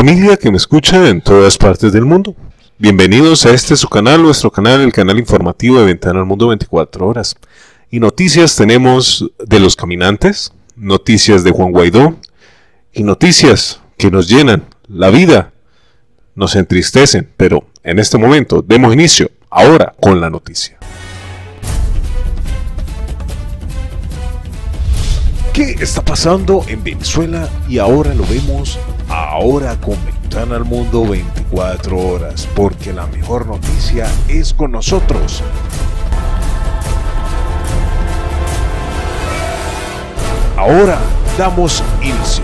Familia que me escucha en todas partes del mundo, bienvenidos a este su canal, nuestro canal, el canal informativo de Ventana al Mundo 24 horas. Y noticias tenemos de los caminantes, noticias de Juan Guaidó y noticias que nos llenan la vida, nos entristecen, pero en este momento demos inicio ahora con la noticia. ¿Qué está pasando en Venezuela? Y ahora lo vemos ahora con Ventana al Mundo 24 horas, porque la mejor noticia es con nosotros. Ahora damos inicio.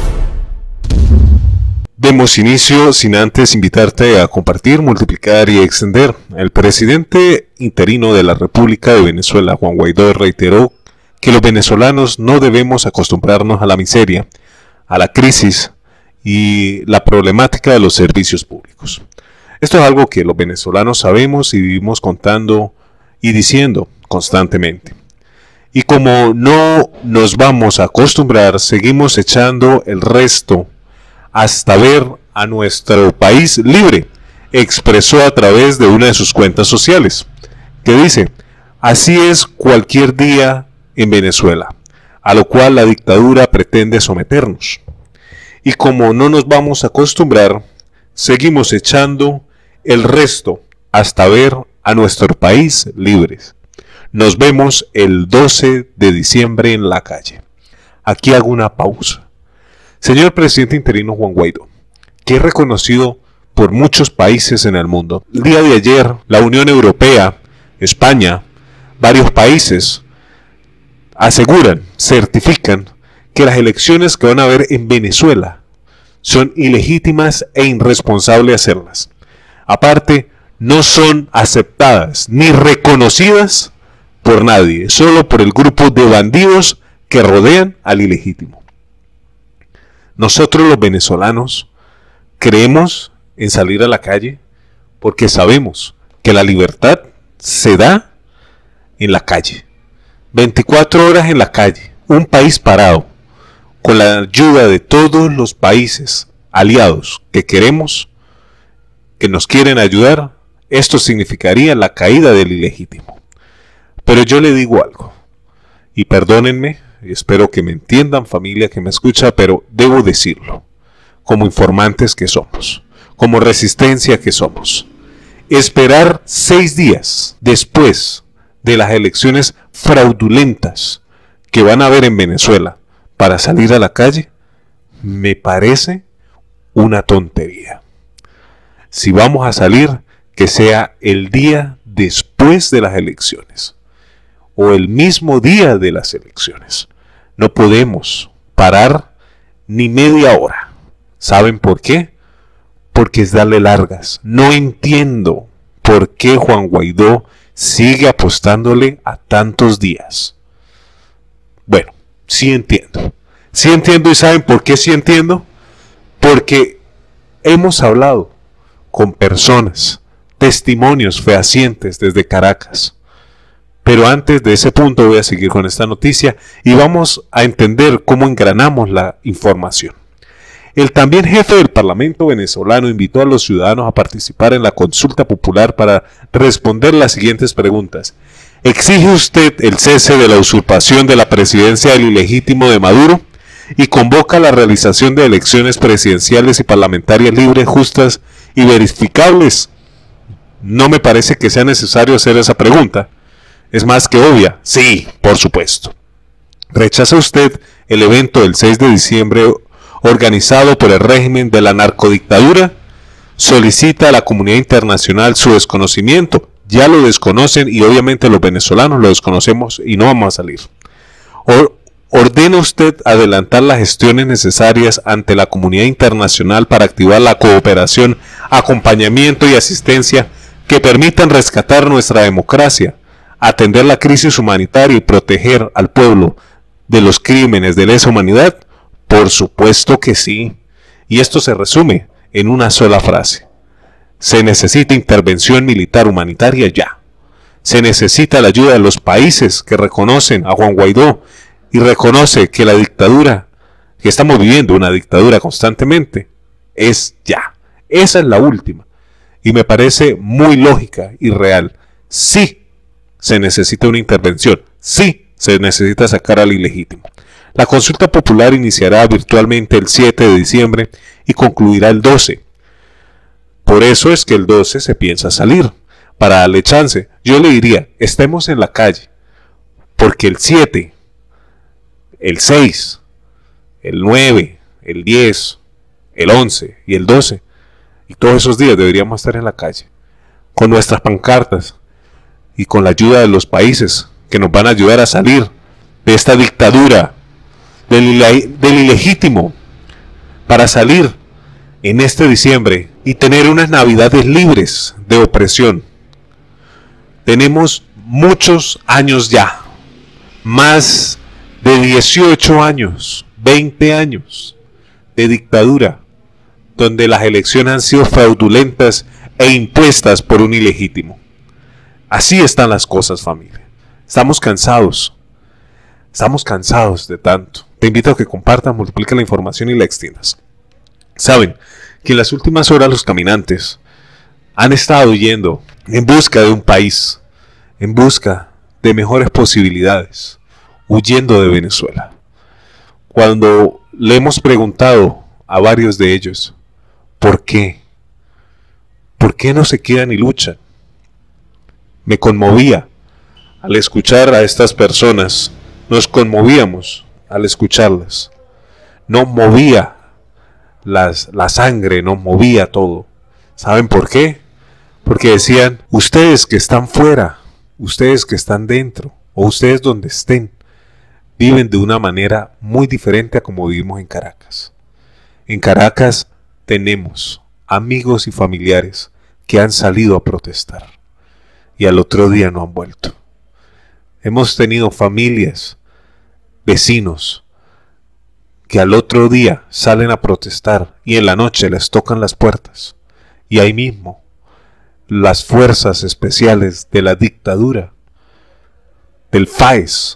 Demos inicio sin antes invitarte a compartir, multiplicar y extender. El presidente interino de la República de Venezuela, Juan Guaidó, reiteró que los venezolanos no debemos acostumbrarnos a la miseria, a la crisis y la problemática de los servicios públicos. Esto es algo que los venezolanos sabemos y vivimos contando y diciendo constantemente. Y como no nos vamos a acostumbrar, seguimos echando el resto hasta ver a nuestro país libre, expresó a través de una de sus cuentas sociales, que dice: así es cualquier día en Venezuela, a lo cual la dictadura pretende someternos. Y como no nos vamos a acostumbrar, seguimos echando el resto hasta ver a nuestro país libres. Nos vemos el 12 de diciembre en la calle. Aquí hago una pausa. Señor presidente interino Juan Guaidó, que es reconocido por muchos países en el mundo. El día de ayer, la Unión Europea, España, varios países aseguran, certifican que las elecciones que van a haber en Venezuela son ilegítimas e irresponsables hacerlas. Aparte, no son aceptadas ni reconocidas por nadie, solo por el grupo de bandidos que rodean al ilegítimo. Nosotros los venezolanos creemos en salir a la calle porque sabemos que la libertad se da en la calle. 24 horas en la calle, un país parado, con la ayuda de todos los países aliados que queremos, que nos quieren ayudar. Esto significaría la caída del ilegítimo. Pero yo le digo algo, y perdónenme, y espero que me entiendan, familia que me escucha, pero debo decirlo, como informantes que somos, como resistencia que somos. Esperar 6 días después de las elecciones fraudulentas que van a haber en Venezuela para salir a la calle, me parece una tontería. Si vamos a salir, que sea el día después de las elecciones o el mismo día de las elecciones. No podemos parar ni media hora. ¿Saben por qué? Porque es darle largas. No entiendo por qué Juan Guaidó sigue apostándole a tantos días. Bueno, sí entiendo. Sí entiendo, y ¿saben por qué sí entiendo? Porque hemos hablado con personas, testimonios fehacientes desde Caracas. Pero antes de ese punto voy a seguir con esta noticia y vamos a entender cómo engranamos la información. El también jefe del Parlamento venezolano invitó a los ciudadanos a participar en la consulta popular para responder las siguientes preguntas. ¿Exige usted el cese de la usurpación de la presidencia del ilegítimo de Maduro? Y convoca la realización de elecciones presidenciales y parlamentarias libres, justas y verificables. No me parece que sea necesario hacer esa pregunta. Es más que obvia. Sí, por supuesto. ¿Rechaza usted el evento del 6 de diciembre organizado por el régimen de la narcodictadura? Solicita a la comunidad internacional su desconocimiento. Ya lo desconocen y obviamente los venezolanos lo desconocemos y no vamos a salir. ¿Ordena usted adelantar las gestiones necesarias ante la comunidad internacional para activar la cooperación, acompañamiento y asistencia que permitan rescatar nuestra democracia, atender la crisis humanitaria y proteger al pueblo de los crímenes de lesa humanidad? Por supuesto que sí. Y esto se resume en una sola frase. Se necesita intervención militar humanitaria ya. Se necesita la ayuda de los países que reconocen a Juan Guaidó y reconoce que la dictadura, que estamos viviendo una dictadura constantemente, es ya. Esa es la última. Y me parece muy lógica y real. Sí se necesita una intervención. Sí se necesita sacar al ilegítimo. La consulta popular iniciará virtualmente el 7 de diciembre y concluirá el 12. Por eso es que el 12 se piensa salir. Para darle chance, yo le diría, estemos en la calle. Porque el 7, el 6, el 9, el 10, el 11 y el 12, y todos esos días deberíamos estar en la calle, con nuestras pancartas y con la ayuda de los países que nos van a ayudar a salir de esta dictadura, del ilegítimo, para salir en este diciembre y tener unas navidades libres de opresión. Tenemos muchos años ya, más de 18 años, 20 años de dictadura, donde las elecciones han sido fraudulentas e impuestas por un ilegítimo. Así están las cosas, familia. Estamos cansados de tanto. Te invito a que compartas, multipliques la información y la extiendas. Saben que en las últimas horas los caminantes han estado yendo en busca de un país, en busca de mejores posibilidades, huyendo de Venezuela. Cuando le hemos preguntado a varios de ellos, ¿por qué? ¿Por qué no se quedan y luchan? Me conmovía al escuchar a estas personas, nos conmovíamos al escucharlas. Nos movía la sangre, nos movía todo. ¿Saben por qué? Porque decían, ustedes que están fuera, ustedes que están dentro, o ustedes donde estén, viven de una manera muy diferente a como vivimos en Caracas. En Caracas tenemos amigos y familiares que han salido a protestar y al otro día no han vuelto. Hemos tenido familias, vecinos, que al otro día salen a protestar y en la noche les tocan las puertas y ahí mismo las fuerzas especiales de la dictadura, del FAES,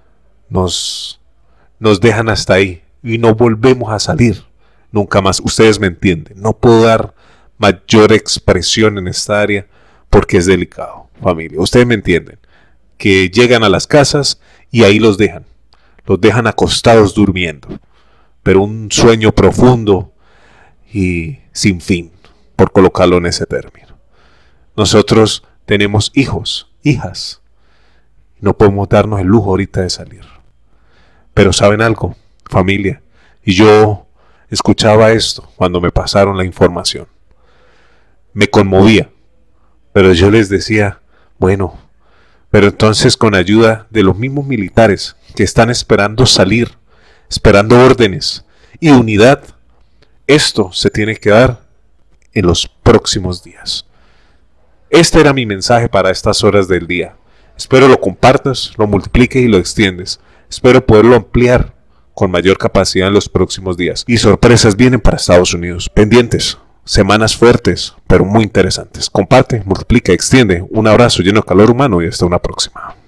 nos dejan hasta ahí y no volvemos a salir nunca más. Ustedes me entienden, no puedo dar mayor expresión en esta área porque es delicado, familia. Ustedes me entienden, que llegan a las casas y ahí los dejan acostados durmiendo, pero un sueño profundo y sin fin, por colocarlo en ese término. Nosotros tenemos hijos, hijas, no podemos darnos el lujo ahorita de salir. Pero ¿saben algo, familia? Y yo escuchaba esto cuando me pasaron la información. Me conmovía, pero yo les decía, bueno, pero entonces con ayuda de los mismos militares que están esperando salir, esperando órdenes y unidad, esto se tiene que dar en los próximos días. Este era mi mensaje para estas horas del día. Espero lo compartas, lo multipliques y lo extiendes. Espero poderlo ampliar con mayor capacidad en los próximos días. Y sorpresas vienen para Estados Unidos. Pendientes. Semanas fuertes, pero muy interesantes. Comparte, multiplica, extiende. Un abrazo lleno de calor humano y hasta una próxima.